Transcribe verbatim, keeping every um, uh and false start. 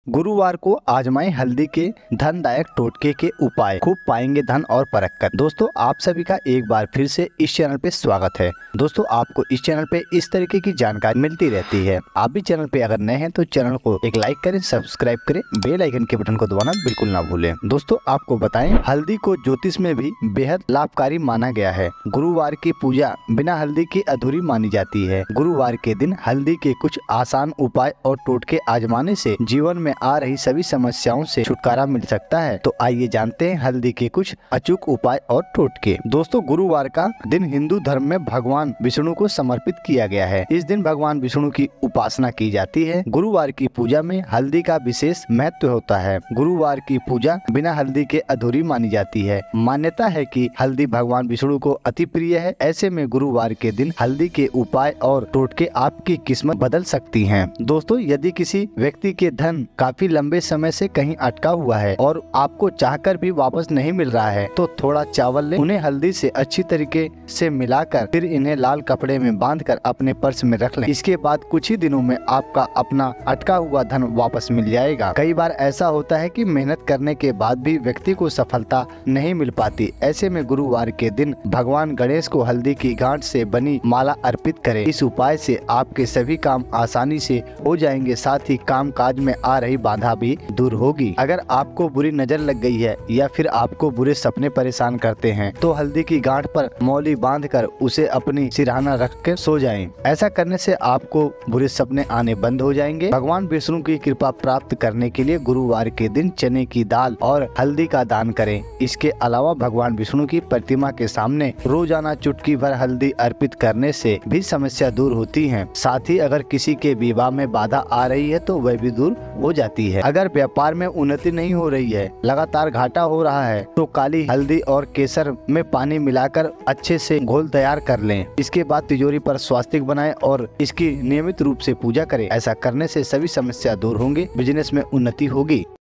गुरुवार को आजमाएं हल्दी के धनदायक टोटके के उपाय, खूब पाएंगे धन और बरकत। दोस्तों, आप सभी का एक बार फिर से इस चैनल पे स्वागत है। दोस्तों, आपको इस चैनल पे इस तरीके की जानकारी मिलती रहती है। आप भी चैनल पे अगर नए हैं तो चैनल को एक लाइक करें, सब्सक्राइब करें, बेल आइकन के बटन को दबाना बिल्कुल ना भूलें। दोस्तों, आपको बताएं, हल्दी को ज्योतिष में भी बेहद लाभकारी माना गया है। गुरुवार की पूजा बिना हल्दी की अधूरी मानी जाती है। गुरुवार के दिन हल्दी के कुछ आसान उपाय और टोटके आजमाने से जीवन में आ रही सभी समस्याओं से छुटकारा मिल सकता है। तो आइए जानते हैं हल्दी के कुछ अचूक उपाय और टोटके। दोस्तों, गुरुवार का दिन हिंदू धर्म में भगवान विष्णु को समर्पित किया गया है। इस दिन भगवान विष्णु की उपासना की जाती है। गुरुवार की पूजा में हल्दी का विशेष महत्व होता है। गुरुवार की पूजा बिना हल्दी के अधूरी मानी जाती है। मान्यता है कि हल्दी भगवान विष्णु को अति प्रिय है। ऐसे में गुरुवार के दिन हल्दी के उपाय और टोटके आपकी किस्मत बदल सकती हैं। दोस्तों, यदि किसी व्यक्ति के धन काफी लंबे समय से कहीं अटका हुआ है और आपको चाहकर भी वापस नहीं मिल रहा है, तो थोड़ा चावल लें, उन्हें हल्दी से अच्छी तरीके से मिलाकर फिर इन्हें लाल कपड़े में बांधकर अपने पर्स में रख लें। इसके बाद कुछ ही दिनों में आपका अपना अटका हुआ धन वापस मिल जाएगा। कई बार ऐसा होता है कि मेहनत करने के बाद भी व्यक्ति को सफलता नहीं मिल पाती। ऐसे में गुरुवार के दिन भगवान गणेश को हल्दी की गांठ से बनी माला अर्पित करें। इस उपाय से आपके सभी काम आसानी से हो जाएंगे, साथ ही काम काज में आ रही बाधा भी दूर होगी। अगर आपको बुरी नजर लग गई है या फिर आपको बुरे सपने परेशान करते हैं, तो हल्दी की गांठ पर मौली बांधकर उसे अपनी सिरहाना रख के सो जाएं। ऐसा करने से आपको बुरे सपने आने बंद हो जाएंगे। भगवान विष्णु की कृपा प्राप्त करने के लिए गुरुवार के दिन चने की दाल और हल्दी का दान करें। इसके अलावा भगवान विष्णु की प्रतिमा के सामने रोजाना चुटकी भर हल्दी अर्पित करने से भी समस्या दूर होती है। साथ ही अगर किसी के विवाह में बाधा आ रही है तो वह भी दूर हो जाती है। अगर व्यापार में उन्नति नहीं हो रही है, लगातार घाटा हो रहा है, तो काली हल्दी और केसर में पानी मिलाकर अच्छे से घोल तैयार कर लें। इसके बाद तिजोरी पर स्वास्तिक बनाएं और इसकी नियमित रूप से पूजा करें। ऐसा करने से सभी समस्या दूर होंगे, बिजनेस में उन्नति होगी।